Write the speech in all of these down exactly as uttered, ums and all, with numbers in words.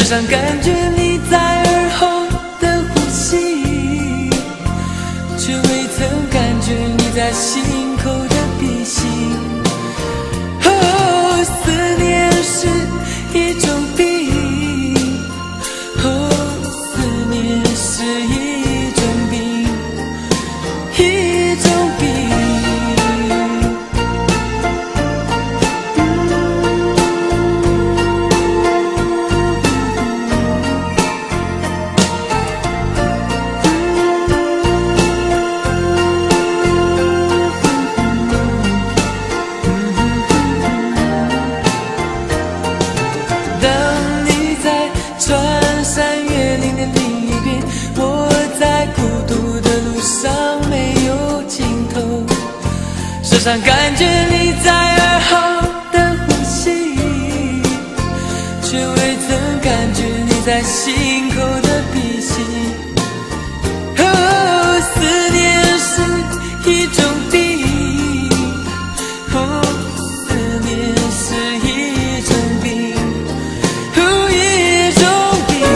上感觉你在耳后的呼吸，却未曾感觉你在心口的鼻息。哦，思念是一种病，哦，思念是一种病，一种病。时常感觉你在耳后的呼吸，却未曾感觉你在心口的鼻息。哦，思念是一种病，哦，思念是一种病，哦，一种病。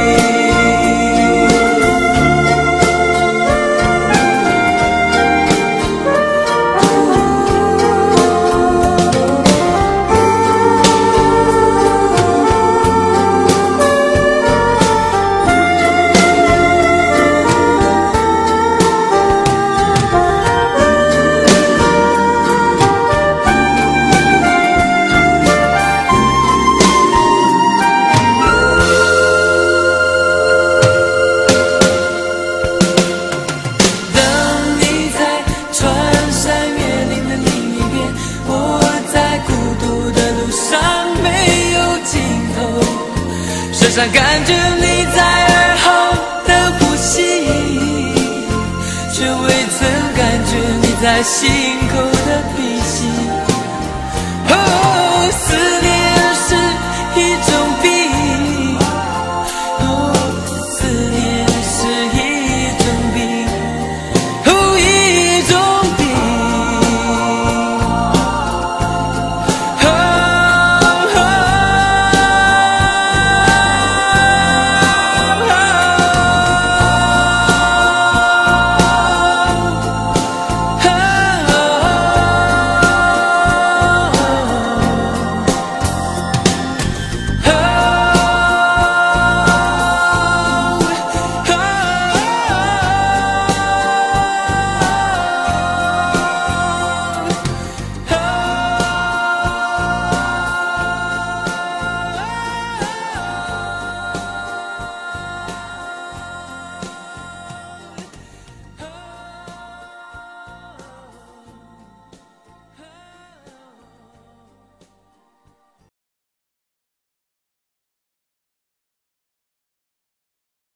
时常感觉你在耳后的呼吸，却未曾感觉你在心口的鼻息。哦，思